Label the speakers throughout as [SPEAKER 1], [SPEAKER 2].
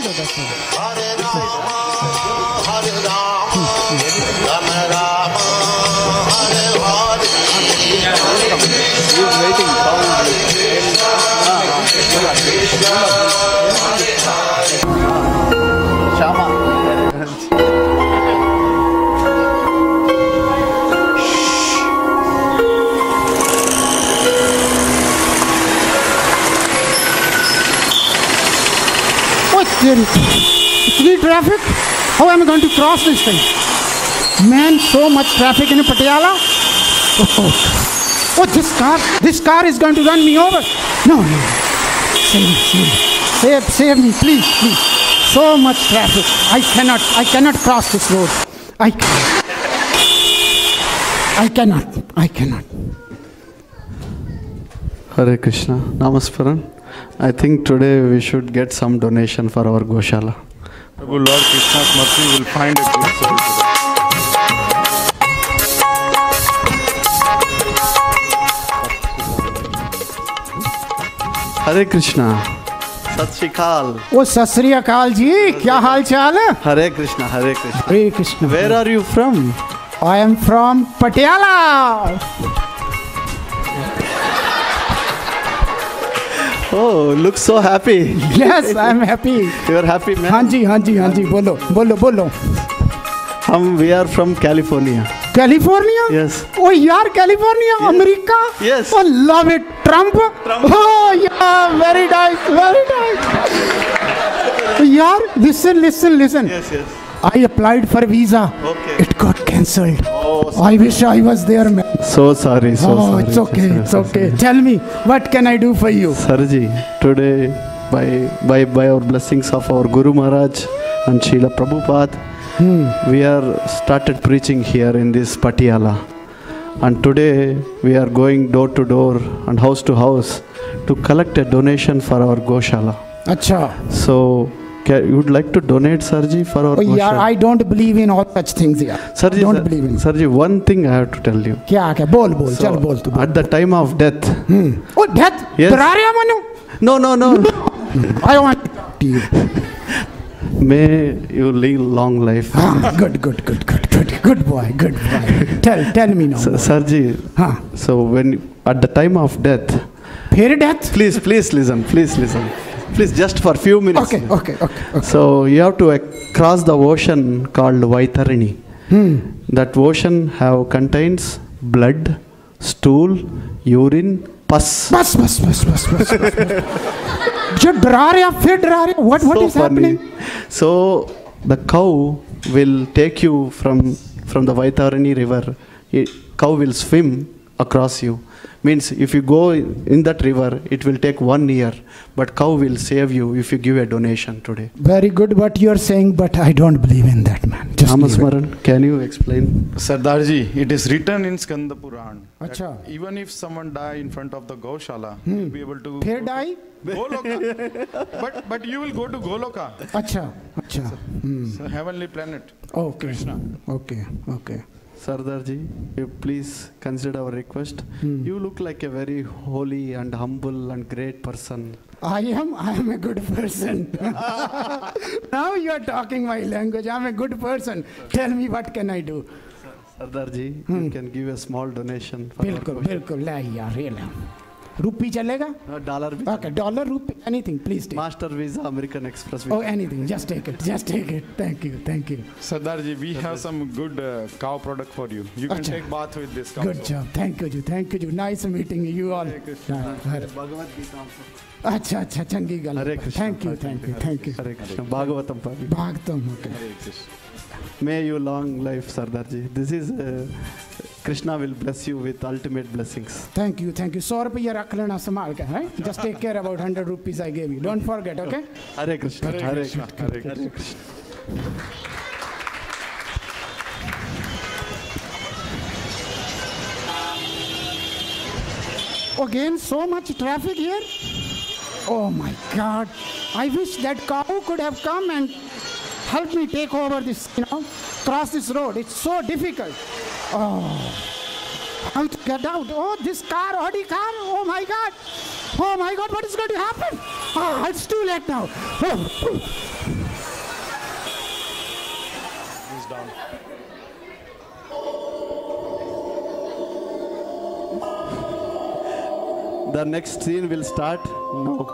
[SPEAKER 1] दो 10 minute.
[SPEAKER 2] Hare Rama, Rama Rama, Hare Hare.
[SPEAKER 3] He is waiting. Shama.
[SPEAKER 1] It's traffic. How am I going to cross this thing? Man, so much traffic in Patiala. Oh, this car is going to run me over. No. Save me, please. So much traffic. I cannot cross this road. I cannot.
[SPEAKER 3] Hare Krishna. Namaskaram. I think today we should get some donation for our Goshala.
[SPEAKER 4] Prabhu, Lord Krishna's mercy will find a good soul today.
[SPEAKER 3] Hare Krishna. Sat Shri Akal.
[SPEAKER 1] Oh, Sat Shri Akal ji, kya हाल चाल है?
[SPEAKER 3] Hare Krishna. Hare Krishna.
[SPEAKER 1] Hare Krishna.
[SPEAKER 3] Where are you from?
[SPEAKER 1] I am from Patiala.
[SPEAKER 3] Oh, look so happy.
[SPEAKER 1] Yes, I am happy.
[SPEAKER 3] You are happy, man?
[SPEAKER 1] हाँ जी, बोलो.
[SPEAKER 3] We are from California.
[SPEAKER 1] California?
[SPEAKER 3] Yes.
[SPEAKER 1] Oh, yaar, California, yes. America?
[SPEAKER 3] Yes.
[SPEAKER 1] Oh, love it. Trump? Oh, yeah, very nice. Yaar, listen.
[SPEAKER 3] Yes.
[SPEAKER 1] I applied for visa.
[SPEAKER 3] Okay.
[SPEAKER 1] It got cancelled.
[SPEAKER 3] Oh,
[SPEAKER 1] I wish I was there, man.
[SPEAKER 3] So sorry.
[SPEAKER 1] It's okay. Tell me, what can I do for you?
[SPEAKER 3] Sarji, today by our blessings of our Guru Maharaj and Srila Prabhupada, we are started preaching here in this Patiala. And today we are going door to door and house to house to collect a donation for our Goshala.
[SPEAKER 1] Acha.
[SPEAKER 3] So, you would like to donate, Sarji, for our Goshala?
[SPEAKER 1] Yeah, I don't believe in all such things here.
[SPEAKER 3] Sarji,
[SPEAKER 1] don't believe in.
[SPEAKER 3] Sarji, one thing I have to tell you.
[SPEAKER 1] Kya? Bol.
[SPEAKER 3] So,
[SPEAKER 1] Bol.
[SPEAKER 3] At the time of death.
[SPEAKER 1] Oh, death?
[SPEAKER 3] Yes. No.
[SPEAKER 1] I want to talk to you.
[SPEAKER 3] May you live long life.
[SPEAKER 1] Good boy. Tell me now.
[SPEAKER 3] Sarji, so when at the time of death.
[SPEAKER 1] Phir death?
[SPEAKER 3] Please listen. Please, just for few minutes.
[SPEAKER 1] Okay.
[SPEAKER 3] So you have to cross the ocean called Vaitarini. That ocean contains blood, stool, urine, pus.
[SPEAKER 1] Bas. What is happening?
[SPEAKER 3] So the cow will take you from the Vaitarini river. Cow will swim across you. Means if you go in that river, it will take 1 year. But cow will save you if you give a donation today.
[SPEAKER 1] Very good what you are saying, but I don't believe in that, man.
[SPEAKER 3] Namasmaran, can you explain?
[SPEAKER 4] Sardarji, it is written in Skanda Puran.
[SPEAKER 1] Acha.
[SPEAKER 4] Even if someone die in front of the Goshala, you'll be able to
[SPEAKER 1] Phir die?
[SPEAKER 4] Goloka. but you will go to Goloka.
[SPEAKER 1] Acha.
[SPEAKER 4] So heavenly planet.
[SPEAKER 1] Okay.
[SPEAKER 4] Krishna.
[SPEAKER 1] Okay.
[SPEAKER 3] Sardarji, you please consider our request. You look like a very holy and humble and great person.
[SPEAKER 1] I am a good person. Now you are talking my language. I am a good person. Tell me, what can I do?
[SPEAKER 3] Sardarji, you can give a small donation. For
[SPEAKER 1] बिल्कुल ले यार ये ले रुपी चलेगा
[SPEAKER 3] dollar
[SPEAKER 1] okay dollar rupee anything please take
[SPEAKER 3] Master Visa American Express
[SPEAKER 1] Visa. Oh anything just take it thank you
[SPEAKER 4] Sardarji, we have some good cow product for you can take bath with this cow.
[SPEAKER 1] Good job thank you nice meeting you all
[SPEAKER 3] Bhagavad Gita
[SPEAKER 1] अच्छा चंगी गल thank you
[SPEAKER 3] Hare Krishna Bhagavatam
[SPEAKER 1] okay
[SPEAKER 4] Hare Krishna.
[SPEAKER 3] May you long life, Sardarji. This is Krishna will bless you with ultimate blessings.
[SPEAKER 1] Thank you. 100 rupees rakh lena sambhal ke, right? Just take care about 100 rupees I gave you. Don't forget, okay?
[SPEAKER 3] Hare Krishna.
[SPEAKER 4] Hare Krishna.
[SPEAKER 1] Again, so much traffic here. Oh my God! I wish that cow could have come and help me take over this, cross this road. It's so difficult. Oh, how to get out? Oh, this car, Audi car. Oh my God. Oh my God, what is going to happen? Ah, it's too late now. Oh.
[SPEAKER 4] He's down.
[SPEAKER 3] The next scene will start now.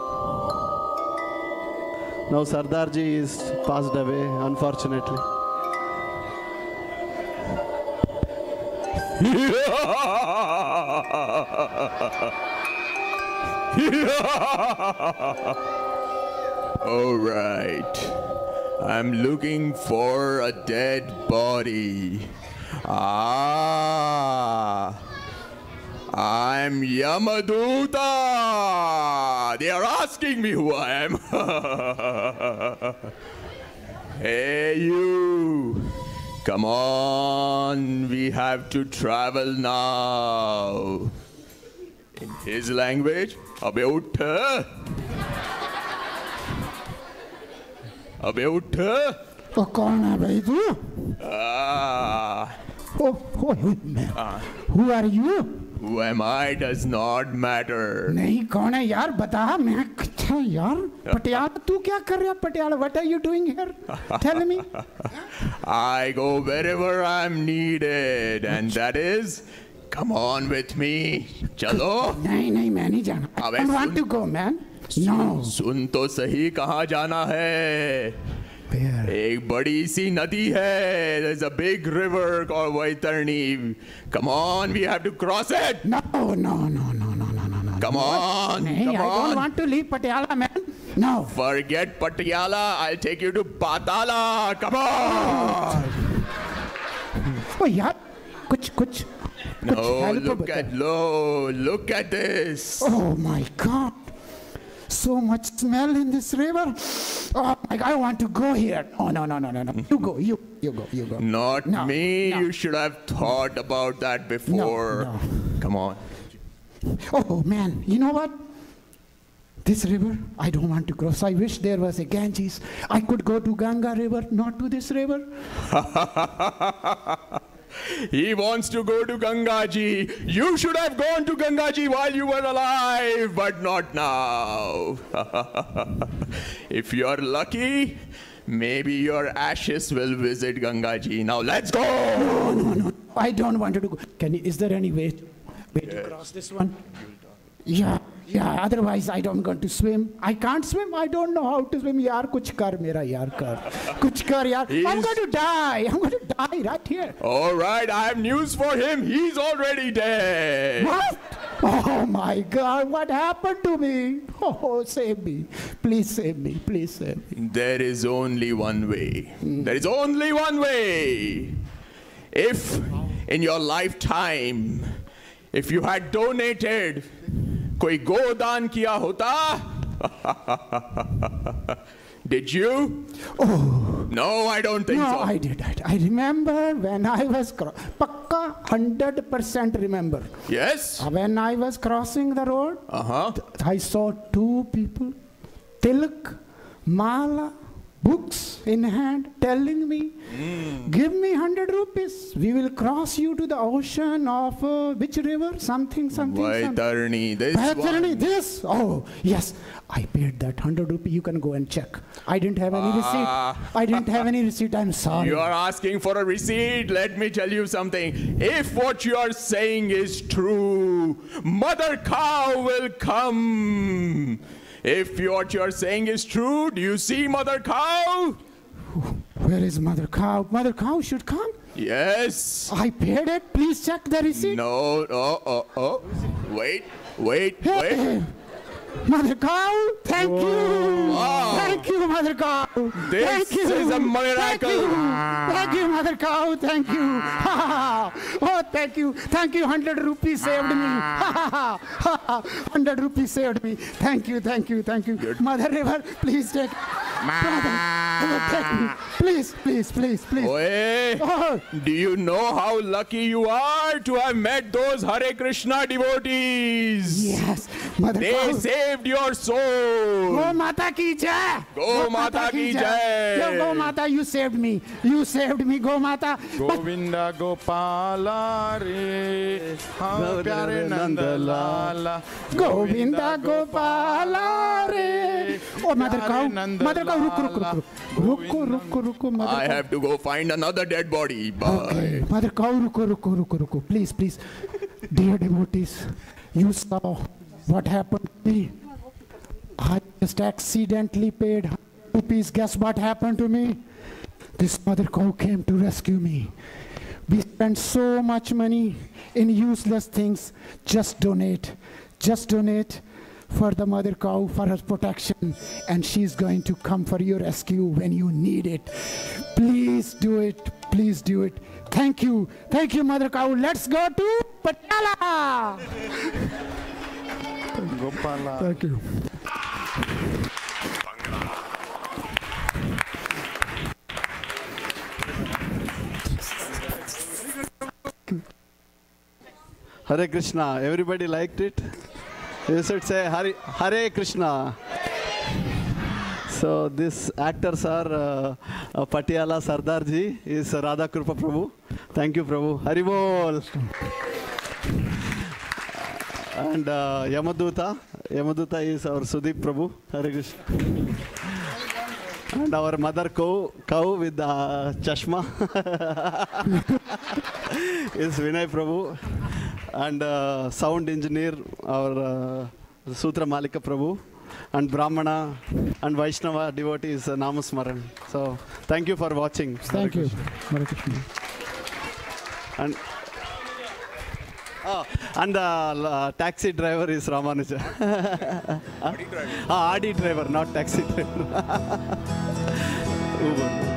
[SPEAKER 3] Now Sardarji is passed away, unfortunately.
[SPEAKER 5] All right. I'm looking for a dead body. I'm Yamaduta. They are asking me who I am. Hey, you. Come on. We have to travel now. In his language, Abhe uth. Abhe uth.
[SPEAKER 1] Oh, कौन है भाई तू? Oh, man. Who are you?
[SPEAKER 5] Who am I does not matter.
[SPEAKER 1] नहीं कौन है यार बता मैं अच्छा यार पटियाला तू क्या कर रहा है Patiala what are you doing here tell me
[SPEAKER 5] I go wherever I'm needed and that is come on with me चलो
[SPEAKER 1] नहीं नहीं मैं नहीं जाना I don't want to go man no
[SPEAKER 5] सुन तो सही कहाँ जाना है एक बड़ी सी नदी है there's a big river called Vaitarni come on we have to cross it
[SPEAKER 1] no come on
[SPEAKER 5] come on
[SPEAKER 1] I don't want to leave Patiala man no
[SPEAKER 5] forget Patiala I'll take you to Patala come on
[SPEAKER 1] oh yaar kuch
[SPEAKER 5] no look at this
[SPEAKER 1] oh my God so much smell in this river. Oh, I want to go here. Oh, no. You go.
[SPEAKER 5] Not me. No. You should have thought about that before.
[SPEAKER 1] No.
[SPEAKER 5] Come on.
[SPEAKER 1] Oh, man. You know what? This river, I don't want to cross. I wish there was a Ganges. I could go to Ganga River, not to this river.
[SPEAKER 5] He wants to go to Gangaji. You should have gone to Gangaji while you were alive, but not now. If you're lucky, maybe your ashes will visit Gangaji. Now let's go.
[SPEAKER 1] No. I don't want to go. Is there any way to cross this one? Yeah. Otherwise, I don't going to swim. I can't swim. I don't know how to swim. Yaar, kuch kar mera yaar kar. Kuch kar yaar. I'm going to die. I'm going to die right here.
[SPEAKER 5] All right, I have news for him. He's already dead.
[SPEAKER 1] What? Oh my God! What happened to me? Oh, save me! Please save me! Please save me!
[SPEAKER 5] There is only one way. There is only one way. If in your lifetime, if you had donated. कोई गोदान किया होता? Did you?
[SPEAKER 1] Oh.
[SPEAKER 5] No, I don't think so.
[SPEAKER 1] No, I did. I remember when I was Pakka 100% remember.
[SPEAKER 5] Yes.
[SPEAKER 1] When I was crossing the road, I saw two people, tilak, mala, books in hand, telling me, give me 100 rupees. We will cross you to the ocean of which river? Something.
[SPEAKER 5] Vaitarni.
[SPEAKER 1] This. Oh, yes. I paid that 100 rupees. You can go and check. I didn't have any receipt. I'm sorry.
[SPEAKER 5] You are asking for a receipt. Let me tell you something. If what you are saying is true, Mother Cow will come. If what you are saying is true, do you see Mother Cow?
[SPEAKER 1] Where is Mother Cow? Mother Cow should come.
[SPEAKER 5] Yes.
[SPEAKER 1] I paid it. Please check the receipt.
[SPEAKER 5] No. Wait.
[SPEAKER 1] Mother Cow, thank you.
[SPEAKER 5] Wow.
[SPEAKER 1] Thank you, Mother Cow.
[SPEAKER 5] This is a miracle.
[SPEAKER 1] Thank you, Mother Cow. Thank you. Oh, thank you. 100 rupees saved me. 100 rupees saved me. Thank you.
[SPEAKER 5] Good.
[SPEAKER 1] Mother River, please take. Please, please, please, please.
[SPEAKER 5] Oye,
[SPEAKER 1] Oh,
[SPEAKER 5] do you know how lucky you are to have met those Hare Krishna devotees?
[SPEAKER 1] yes, Mother
[SPEAKER 5] They
[SPEAKER 1] Cow.
[SPEAKER 5] saved your soul.
[SPEAKER 1] Go Mata ki jai.
[SPEAKER 5] Go Mata ki jai.
[SPEAKER 1] Yo, Go Mata, you saved me. You saved me, Go Mata. But
[SPEAKER 4] Govinda Gopala Re, Hum Pyare Nanda Lala.
[SPEAKER 1] Govinda Gopala Re. Oh, Mother Cow. Mother Cow, ruko, Mother
[SPEAKER 5] I
[SPEAKER 1] Cow.
[SPEAKER 5] have to go find another dead body. Bye.
[SPEAKER 1] Okay. Mother Cow, ruko. Please, please. Dear devotees, you saw what happened to me. I just accidentally paid 100 rupees. Guess what happened to me? This Mother Cow came to rescue me. We spend so much money in useless things. Just donate. Just donate for the Mother Cow, for her protection, and she's going to come for your rescue when you need it. Please do it. Please do it. Thank you. Thank you, Mother Cow. Let's go to Patiala.
[SPEAKER 4] Gopala.
[SPEAKER 1] Thank you.
[SPEAKER 3] Hare Krishna. Everybody liked it? You should say Hare Krishna. So these actors are Patiala Sardarji is Radha Krupa Prabhu. Thank you, Prabhu. Hari Bol. And Yamaduta is our Sudeep Prabhu. Hare Krishna. And our mother cow with the chashma is Vinay Prabhu. And sound engineer, our Sutra Malika Prabhu. And Brahmana and Vaishnava devotee is Namasmaran. So thank you for watching.
[SPEAKER 1] Thank you. Hare Krishna.
[SPEAKER 3] And the taxi driver is Ramanuja. Adi driver, not taxi driver. Uber.